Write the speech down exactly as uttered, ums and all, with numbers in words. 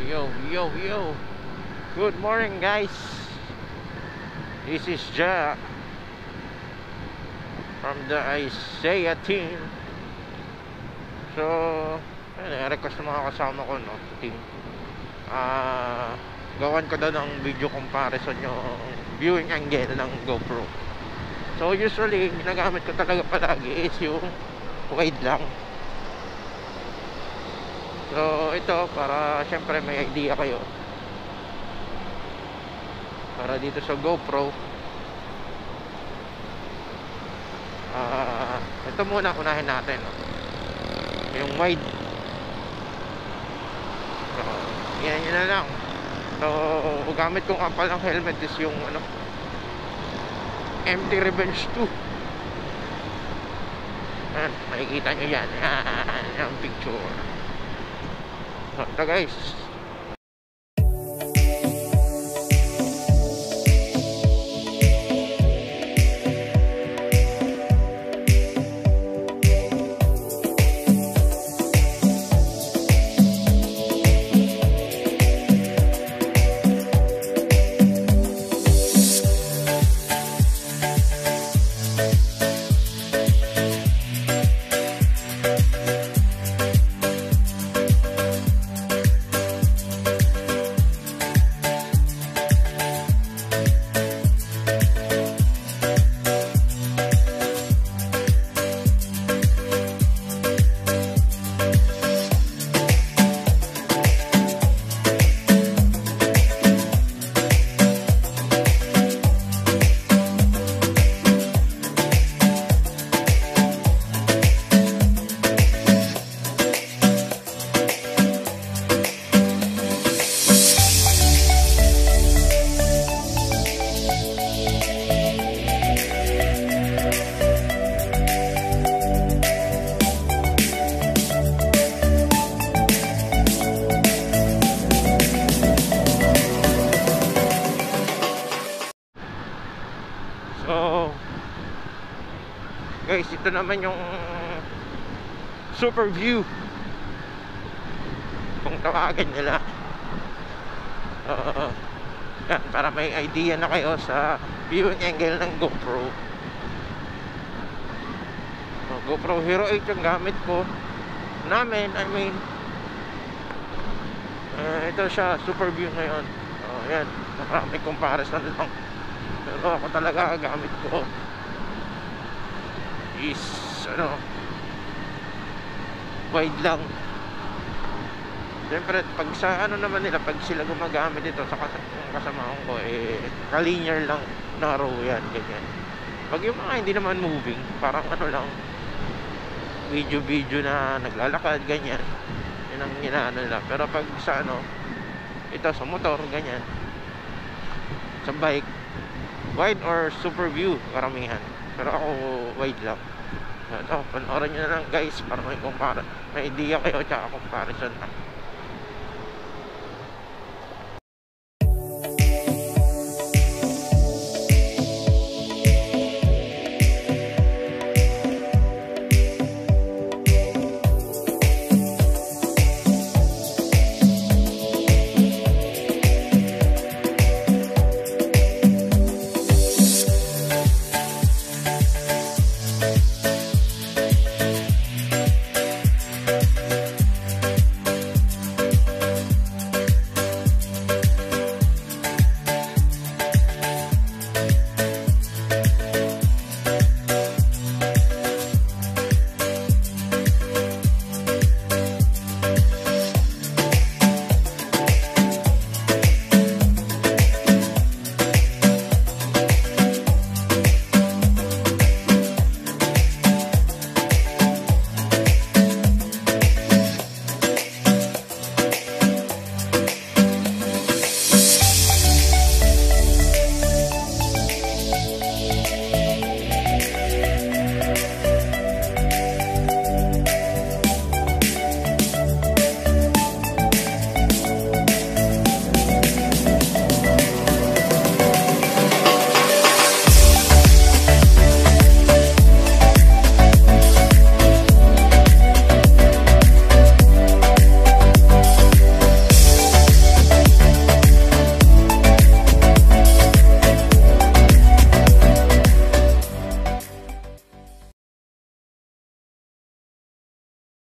Yo, yo, yo. Good morning, guys. This is Ja from the Isaiah team. So, ayun, request ng mga kasama ko, no, team. Ah, uh, gawan ko daw ng video comparison yung viewing angle ng GoPro. So, usually, ginagamit ko talaga palagi is yung wide lang. So, ito, para syempre may idea kayo. Para dito sa GoPro, uh, ito muna, unahin natin, no? Yung wide. So, yan yun na lang. So, gamit kong ampal ng helmet is yung ano, M T Revenge two. Ayan, makikita nyo yan. Yan, yung picture. So, ito guys. So, guys, ito naman yung super view kung tawagin nila. uh, yan, para may idea na kayo sa viewing angle ng GoPro. So, GoPro Hero eight yung gamit ko namin, I mean uh, ito siya, super view ngayon. uh, yan, marami comparison lang. Pero ako talaga gamit ko is ano, wide lang. Siyempre pag sa ano naman nila, pag sila gumagamit ito sa kas kasamahan ko, eh ka-linear lang, narrow yan, ganyan. Pag yung mga hindi naman moving, parang ano lang, video video na naglalakad, ganyan, yun ang ginaano nila. Pero pag sa ano, ito sa motor, ganyan, sa bike, wide or super view karamihan. Pero ako wide lang. Ito, panoorin nyo na lang guys para may compare, may idea kayo tsaka comparison na.